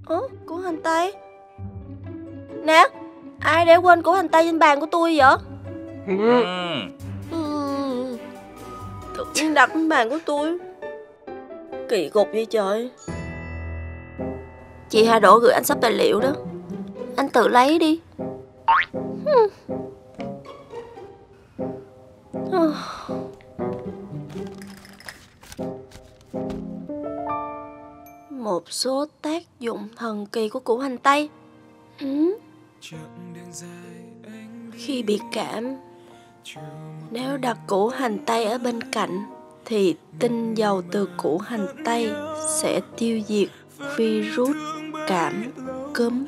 Củ hành tây. Nè, ai để quên củ hành tây trên bàn của tôi vậy? Tự nhiên đặt lên bàn của tôi. Kỳ cục vậy trời. Chị Hà Đỗ gửi anh sắp tài liệu đó, anh tự lấy đi. Một số tác dụng thần kỳ của củ hành tây. Khi bị cảm, nếu đặt củ hành tây ở bên cạnh thì tinh dầu từ củ hành tây sẽ tiêu diệt virus cảm cúm.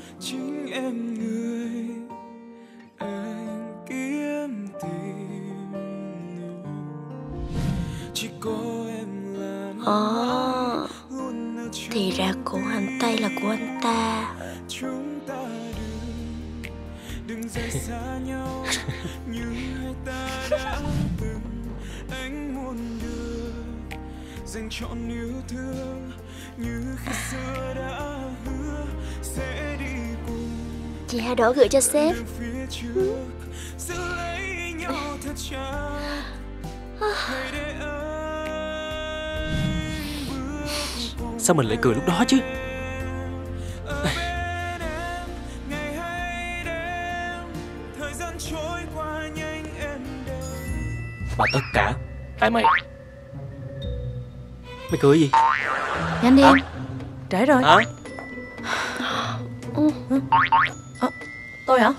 Thì ra củ hành tây là của anh ta. Chị Hà Đỗ gửi cho sếp. Sao mình lại cười lúc đó chứ? Và tất cả tại mày. Mày cười gì? Nhanh đi em, trễ rồi. Hả? Tôi hả?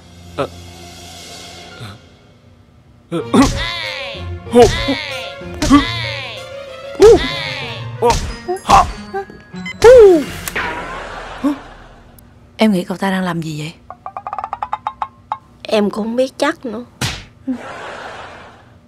Em nghĩ cậu ta đang làm gì vậy? Em cũng không biết chắc nữa.